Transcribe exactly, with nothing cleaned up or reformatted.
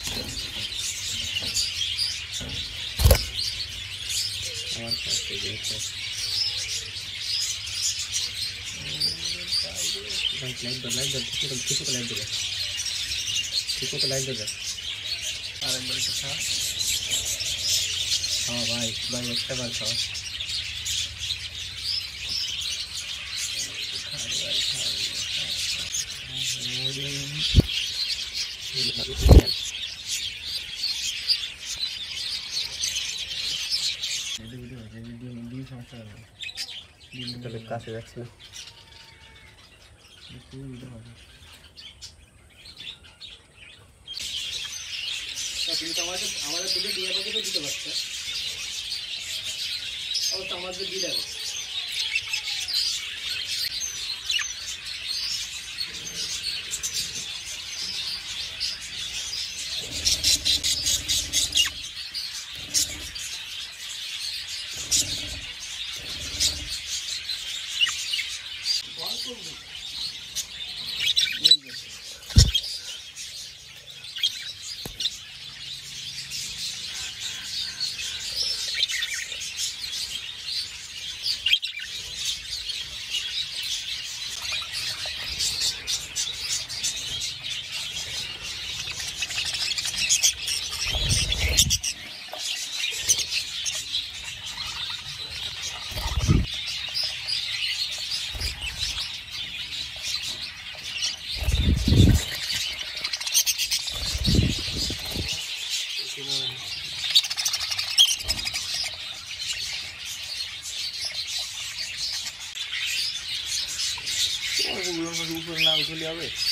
আমার কাছে দেখো लाइट लाइट दो लाइट दो किसी को किसी को लाइट दो किसी को लाइट दो अरे बड़ी अच्छा हाँ भाई भाई एक्स्ट्रा बार खाओ वीडियो वीडियो वीडियो समस्या है তাহলে কাছে যাচ্ছে না পুরো ভিডিও হবে তুমি তো আমাদের আমাদের দুটো দিয়ে পাকে তো দিতে পারছো আর তো আমাদের দিয়ে দাও ऊपर ना उठले হবে